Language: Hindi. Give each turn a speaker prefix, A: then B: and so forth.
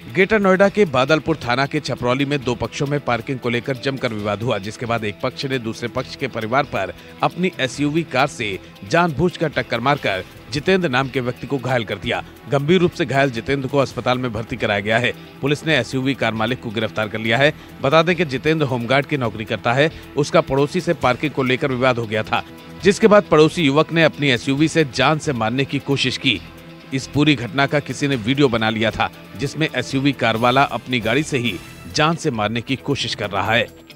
A: ग्रेटर नोएडा के बादलपुर थाना के छपरौली में दो पक्षों में पार्किंग को लेकर जमकर विवाद हुआ, जिसके बाद एक पक्ष ने दूसरे पक्ष के परिवार पर अपनी एसयूवी कार से जानबूझकर टक्कर मारकर जितेंद्र नाम के व्यक्ति को घायल कर दिया। गंभीर रूप से घायल जितेंद्र को अस्पताल में भर्ती कराया गया है। पुलिस ने एसयूवी कार मालिक को गिरफ्तार कर लिया है। बता दें कि जितेंद्र होमगार्ड की नौकरी करता है। उसका पड़ोसी से पार्किंग को लेकर विवाद हो गया था, जिसके बाद पड़ोसी युवक ने अपनी एसयूवी से जान से मारने की कोशिश की। इस पूरी घटना का किसी ने वीडियो बना लिया था, जिसमें एसयूवी कार वाला अपनी गाड़ी से ही जान से मारने की कोशिश कर रहा है।